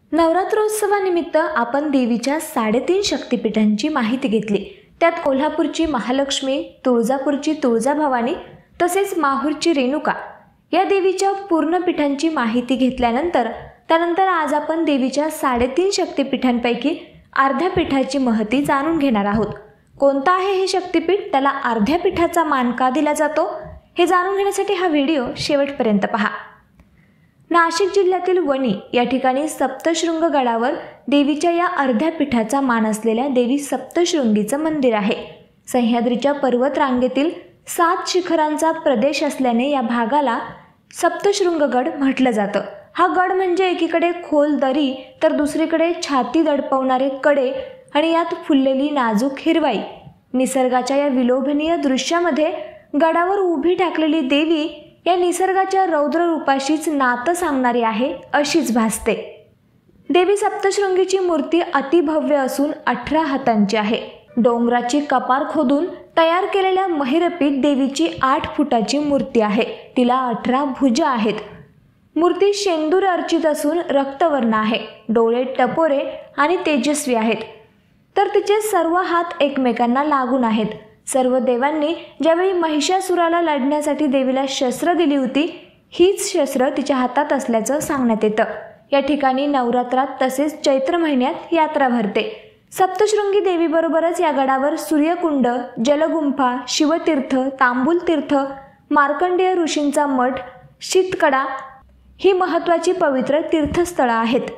नवरात्रोत्सवानिमित्त आपण देवीच्या 3.5 शक्तिपीठांची माहिती घेतली। त्यात कोल्हापूरची महालक्ष्मी, तुळजापूरची तुळजाभवानी तसेच माहूरची रेणुका या देवीच्या पूर्ण पीठांची माहिती घेतल्यानंतर आज आपण देवीच्या 3.5 शक्तिपीठांपैकी अर्ध्या पीठाची महती जाणून घेणार आहोत। कोणता आहे हे शक्तिपीठ, त्याला अर्ध्या पीठाचा मान का दिला जातो, हे जाणून घेण्यासाठी हा व्हिडिओ शेवटपर्यंत पहा। नाशिक जिल्ह्यातील वणी या ठिकाणी सप्तशृंग गडावर देवीच्या या अर्ध्या पीठाचा मान असलेल्या देवी सप्तशृंगीचं मंदिर आहे। सह्याद्रीच्या पर्वत रांगेतील 7 शिखरांचा प्रदेश असल्याने या भागाला सप्तशृंगगड म्हटलं जातं। हा गड म्हणजे एकीकडे खोल दरी तर दुसरीकडे छाती दडपवणारे कडे आणि यात फुललेली नाजूक हिरवाई। निसर्गाच्या या विलोभनीय दृश्यामध्ये गडावर उभी ठाकलेली देवी या निसर्गाच्या रौद्र रूपाशीच नातं सांगणारी आहे अशीच भासते। देवी सप्तशृंगीची मूर्ती अतिभव्य असून 18 हातांची आहे। डोंगराची कपार खोदून तयार केलेल्या महिरपीठ देवीची 8 फुटाची मूर्ती आहे। तिला 18 भुजा आहेत। मूर्ती शेंदूर अर्चित असून रक्तवर्ण आहे। डोळे टपोरे आणि तेजस्वी आहेत, तर तिचे सर्व हात एकमेकांना लागून आहेत। सर्व देवांनी ज्यावेळी महिषासुराला लढण्यासाठी देवीला शस्त्र दिली होती, हीच शस्त्र तिच्या हातात असल्याचं सांगण्यात येतं। या ठिकाणी नवरात्रात तसेच चैत्र महिन्यात यात्रा भरते। सप्तशृंगी देवीबरोबरच या गडावर सूर्यकुंड, जलगुंफा, शिवतीर्थ, तांबूल तीर्थ, मार्कंडेय ऋषींचा मठ, शीतकडा ही महत्त्वाची पवित्र तीर्थस्थळं आहेत।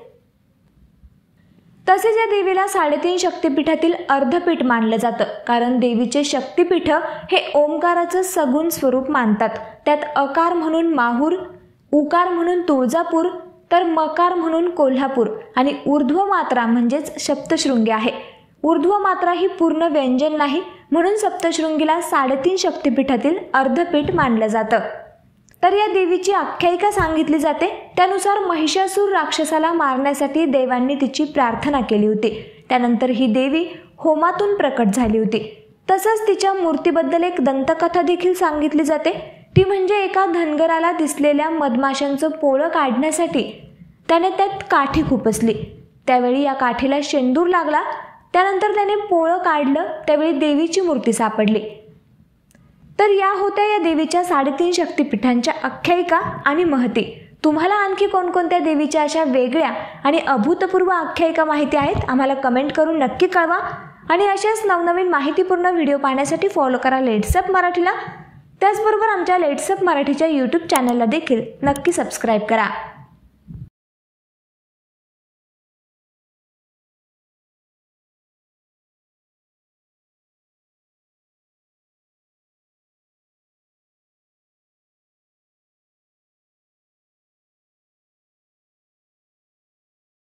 तसेच या देवीला 3.5 शक्तिपीठातील अर्धपीठ मानलं जातं, कारण देवीचे शक्तिपीठ हे ओंकाराचं सगुण स्वरूप मानतात। त्यात अकार म्हणून माहूर, उकार म्हणून तुळजापूर तर मकार म्हणून कोल्हापूर आणि ऊर्ध्व मात्रा म्हणजेच सप्तशृंगी आहे। ऊर्ध्व मात्रा ही पूर्ण व्यंजन नाही, म्हणून सप्तशृंगीला 3.5 शक्तिपीठातील अर्धपीठ मानलं जातं। तर या देवीची आख्यायिका सांगितली जाते। त्यानुसार महिषासूर राक्षसाला मारण्यासाठी देवांनी तिची प्रार्थना केली होती। त्यानंतर ही देवी होमातून प्रकट झाली होती। तसंच तिच्या मूर्तीबद्दल एक दंतकथा देखील सांगितली जाते। ती म्हणजे एका धनगराला दिसलेल्या मधमाशांचं पोळं काढण्यासाठी त्याने त्यात काठी खुपसली। त्यावेळी या काठीला शेंदूर लागला। त्यानंतर त्याने पोळं काढलं, त्यावेळी देवीची मूर्ती सापडली। तर या होत्या या देवीच्या 3.5 शक्तिपीठांच्या आख्यायिका आणि महती। तुम्हाला आणखी कोणकोणत्या देवीच्या अशा वेगळ्या आणि अभूतपूर्व आख्यायिका माहिती आहेत, आम्हाला कमेंट करून नक्की कळवा। आणि अशाच नवनवीन माहितीपूर्ण व्हिडिओ पाहण्यासाठी फॉलो करा लेट्सअप मराठीला। त्याचबरोबर आमच्या लेट्सअप मराठीच्या यूट्यूब चॅनलला देखील नक्की सबस्क्राईब करा।